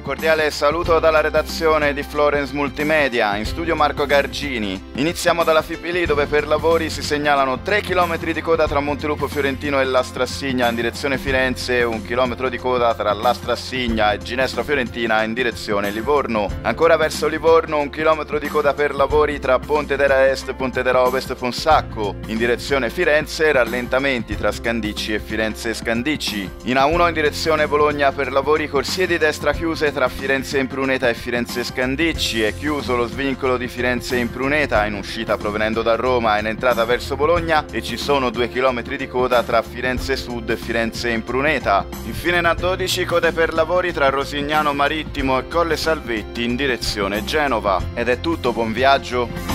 cordiale saluto dalla redazione di Florence Multimedia, in studio Marco Gargini. Iniziamo dalla Fipili, dove per lavori si segnalano 3 km di coda tra Montelupo Fiorentino e Lastrassigna in direzione Firenze, 1 chilometro di coda tra Lastrassigna e Ginestra Fiorentina in direzione Livorno. Ancora verso Livorno, 1 chilometro di coda per lavori tra Pontedera Est e Pontedera Ovest Fonsacco in direzione Firenze, rallentamenti tra Scandicci e Firenze Scandicci. In A1 in direzione Bologna per lavori, corsie di destra chiuse tra Firenze Impruneta e Firenze Scandicci. È chiuso lo svincolo di Firenze Impruneta in uscita provenendo da Roma e in entrata verso Bologna e ci sono 2 km di coda tra Firenze Sud e Firenze Impruneta. Infine in A12 code per lavori tra Rosignano Marittimo e Colle Salvetti in direzione Genova. Ed è tutto, buon viaggio!